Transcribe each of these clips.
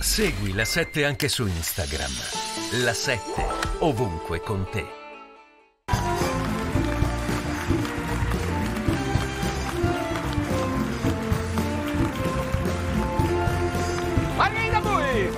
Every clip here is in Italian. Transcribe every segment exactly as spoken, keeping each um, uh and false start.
Segui La sette anche su Instagram. La sette, ovunque con te. Margherita Bui!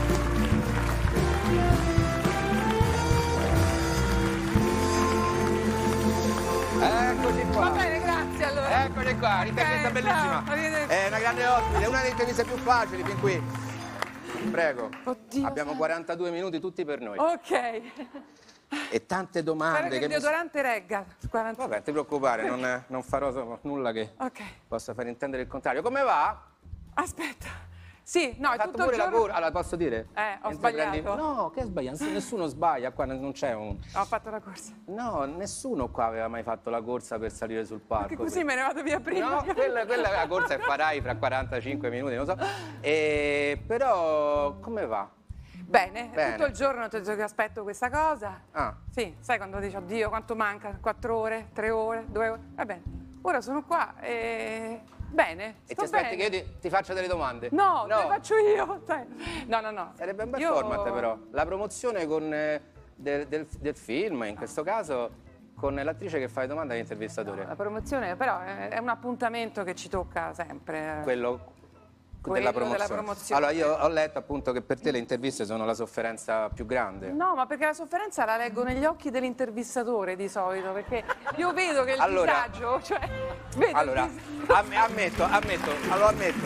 Eccoci qua. Va bene, grazie allora. Eccoci qua, l'intervista Ok, bellissima. ciao, arrivederci. È una grande ospite, una delle interviste più facili fin qui. Prego. Oddio, Abbiamo sai. quarantadue minuti tutti per noi. Ok. E tante domande Spero che il mi- deodorante regga. quaranta Vabbè, non ti preoccupare, non, non farò so- nulla che Ok. possa far intendere il contrario. Come va? Aspetta. Sì, no, Hai è fatto tutto pure il la giorno... corsa? Allora, posso dire? Eh, ho Mentre sbagliato. No, che sbaglia? Nessuno sbaglia, qua non c'è un... Ho fatto la corsa. No, nessuno qua aveva mai fatto la corsa per salire sul palco. Che così me ne vado via prima. No, quella, quella è la corsa che farai fra quarantacinque minuti, non so. E, però, come va? Bene, Bene. tutto il giorno ti ho detto che aspetto questa cosa. Ah, Sì, sai quando dici, oddio, quanto manca? Quattro ore, tre ore, due ore? Va bene. Ora sono qua e... Bene, e sto ti aspetti bene. che io ti, ti faccia delle domande? No, te le faccio io. Sai. No, no, no. Sarebbe un bel Io- format però. La promozione con, eh, del, del- del film, in questo caso, con l'attrice che fa le domande all'intervistatore. La promozione però è è un appuntamento che ci tocca sempre. Quello Quello della della promozione. promozione. Allora, io ho letto appunto che per te le interviste sono la sofferenza più grande. No, ma perché la sofferenza la leggo negli occhi dell'intervistatore di solito, perché io vedo che il Allora- disagio, cioè, vedo Allora, il dis- am- ammetto, ammetto, allora ammetto.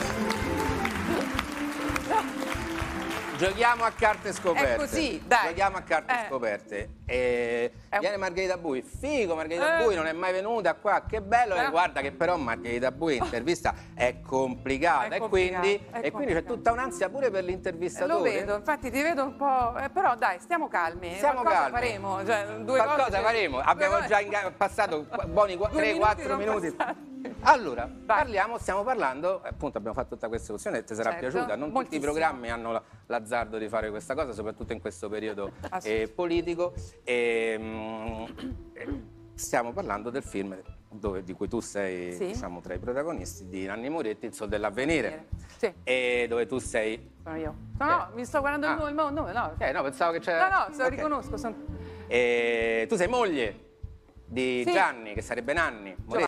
Giochiamo a carte scoperte. È così, dai. Giochiamo a carte Eh. scoperte. E È un- viene Margherita Bui. Figo, Margherita Eh. Bui non è mai venuta qua. Che bello. E Eh. guarda che però Margherita Bui intervista è complicata. È e complicata, quindi, è e quindi c'è complicata. tutta un'ansia pure per l'intervistatore. Lo vedo, infatti ti vedo un po'. eh, però dai, stiamo calmi. Stiamo Qualcosa calmi. faremo. Cioè, due Qualcosa cose- faremo. due Abbiamo cose- già inga- passato qu- buoni Due tre quattro sono minuti. passati. Allora, parliamo, stiamo parlando, appunto abbiamo fatto tutta questa questione e ti sarà Certo, piaciuta. Non tutti i moltissimo. programmi hanno la- l'azzardo di fare questa cosa, soprattutto in questo periodo eh, Assolutamente. politico. E, mm, eh, stiamo parlando del film dove- di cui tu sei Sì. diciamo, tra i protagonisti, di Nanni Moretti, Il Sol dell'Avvenire. Sì, E dove tu sei... sono io. No, no, mi sto guardando Ah. il nome, il nome, no. Eh, no, pensavo che c'era... No, no, se lo Ok. riconosco. Sono... E tu sei moglie di Sì. Gianni, che sarebbe Nanni Moretti.